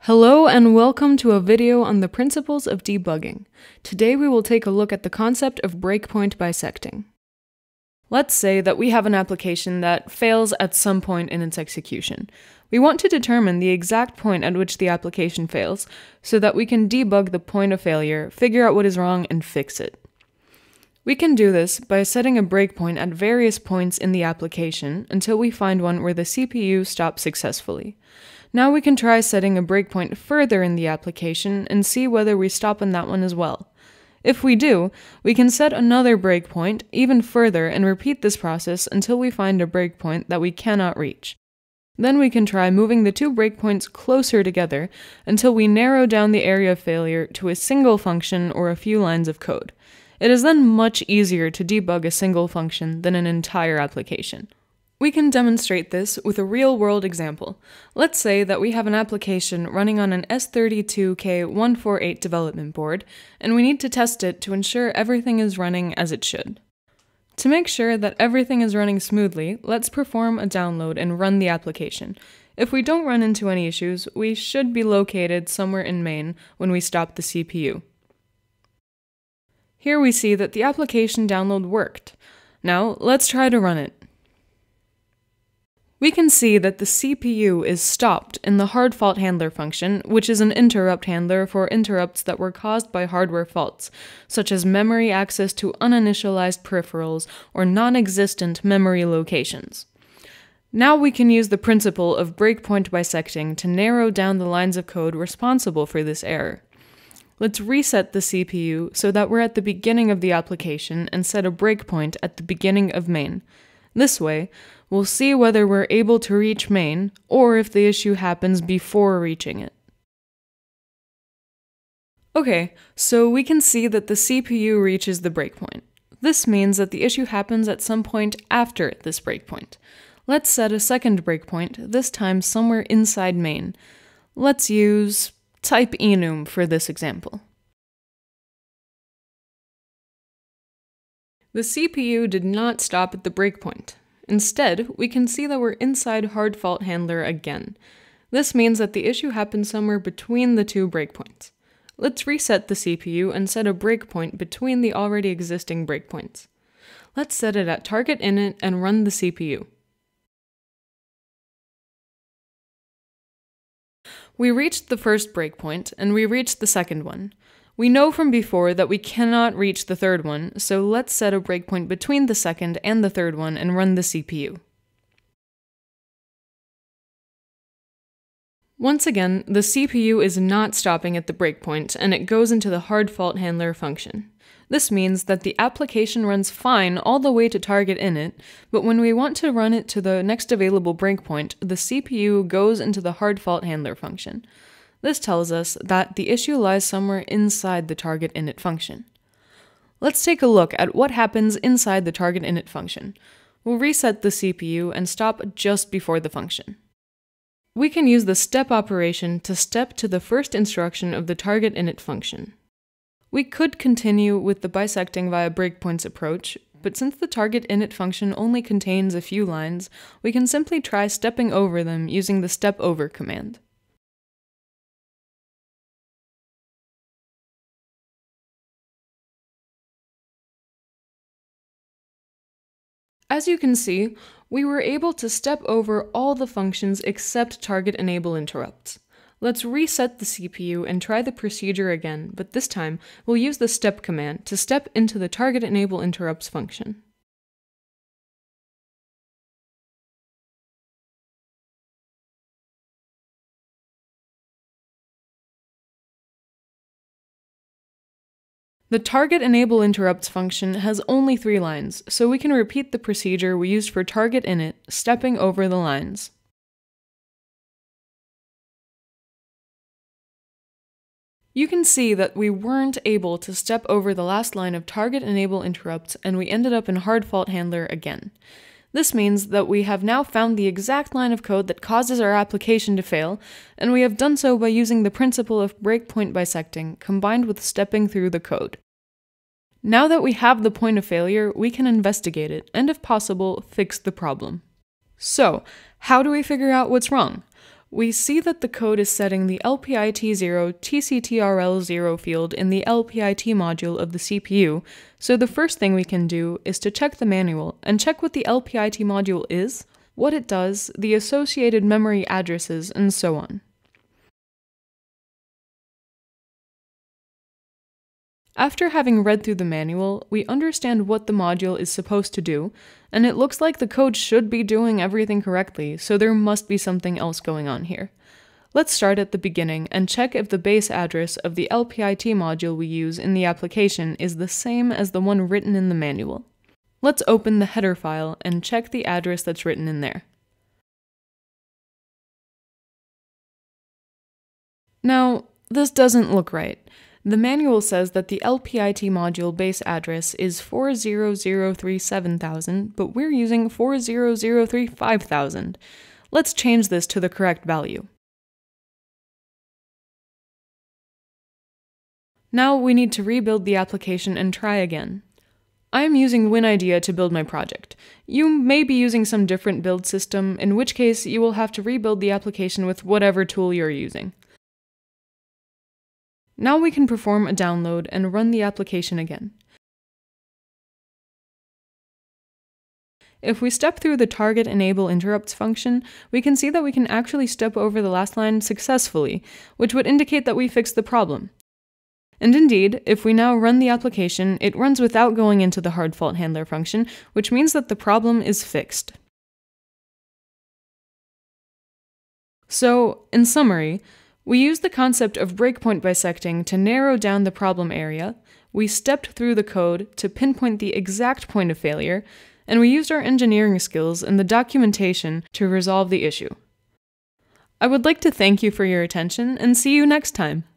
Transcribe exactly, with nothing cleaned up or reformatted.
Hello and welcome to a video on the principles of debugging. Today we will take a look at the concept of breakpoint bisecting. Let's say that we have an application that fails at some point in its execution. We want to determine the exact point at which the application fails so that we can debug the point of failure, figure out what is wrong, and fix it. We can do this by setting a breakpoint at various points in the application until we find one where the C P U stops successfully. Now we can try setting a breakpoint further in the application and see whether we stop on that one as well. If we do, we can set another breakpoint even further and repeat this process until we find a breakpoint that we cannot reach. Then we can try moving the two breakpoints closer together until we narrow down the area of failure to a single function or a few lines of code. It is then much easier to debug a single function than an entire application. We can demonstrate this with a real-world example. Let's say that we have an application running on an S thirty-two K one forty-eight development board, and we need to test it to ensure everything is running as it should. To make sure that everything is running smoothly, let's perform a download and run the application. If we don't run into any issues, we should be located somewhere in main when we stop the C P U. Here we see that the application download worked. Now, let's try to run it. We can see that the C P U is stopped in the hard fault handler function, which is an interrupt handler for interrupts that were caused by hardware faults, such as memory access to uninitialized peripherals or non-existent memory locations. Now we can use the principle of breakpoint bisecting to narrow down the lines of code responsible for this error. Let's reset the C P U so that we're at the beginning of the application and set a breakpoint at the beginning of main. This way, we'll see whether we're able to reach main, or if the issue happens before reaching it. Okay, so we can see that the C P U reaches the breakpoint. This means that the issue happens at some point after this breakpoint. Let's set a second breakpoint, this time somewhere inside main. Let's use type enum for this example. The C P U did not stop at the breakpoint. Instead, we can see that we're inside hard fault handler again. This means that the issue happened somewhere between the two breakpoints. Let's reset the C P U and set a breakpoint between the already existing breakpoints. Let's set it at target init and run the C P U. We reached the first breakpoint, and we reached the second one. We know from before that we cannot reach the third one, so let's set a breakpoint between the second and the third one and run the C P U. Once again, the C P U is not stopping at the breakpoint, and it goes into the hard fault handler function. This means that the application runs fine all the way to target init, but when we want to run it to the next available breakpoint, the C P U goes into the hard fault handler function. This tells us that the issue lies somewhere inside the target init function. Let's take a look at what happens inside the target init function. We'll reset the C P U and stop just before the function. We can use the step operation to step to the first instruction of the target init function. We could continue with the bisecting via breakpoints approach, but since the target init function only contains a few lines, we can simply try stepping over them using the step over command. As you can see, we were able to step over all the functions except target enable interrupts. Let's reset the C P U and try the procedure again, but this time we'll use the step command to step into the target enable interrupts function. The target enable interrupts function has only three lines, so we can repeat the procedure we used for target init, stepping over the lines. You can see that we weren't able to step over the last line of target enable interrupts, and we ended up in hard fault handler again. This means that we have now found the exact line of code that causes our application to fail, and we have done so by using the principle of breakpoint bisecting combined with stepping through the code. Now that we have the point of failure, we can investigate it, and if possible, fix the problem. So, how do we figure out what's wrong? we see that the code is setting the L P I T zero T C T R L zero field in the L P I T module of the C P U, so the first thing we can do is to check the manual and check what the L P I T module is, what it does, the associated memory addresses, and so on. After having read through the manual, we understand what the module is supposed to do, and it looks like the code should be doing everything correctly, so there must be something else going on here. Let's start at the beginning and check if the base address of the L P I T module we use in the application is the same as the one written in the manual. Let's open the header file and check the address that's written in there. Now, this doesn't look right. The manual says that the L P I T module base address is four zero zero three seven thousand, but we're using four zero zero three five thousand. Let's change this to the correct value. Now we need to rebuild the application and try again. I am using winIDEA to build my project. You may be using some different build system, in which case you will have to rebuild the application with whatever tool you're using. Now we can perform a download and run the application again. If we step through the target enable interrupts function, we can see that we can actually step over the last line successfully, which would indicate that we fixed the problem. And indeed, if we now run the application, it runs without going into the hard fault handler function, which means that the problem is fixed. So, in summary, we used the concept of breakpoint bisecting to narrow down the problem area, we stepped through the code to pinpoint the exact point of failure, and we used our engineering skills and the documentation to resolve the issue. I would like to thank you for your attention and see you next time.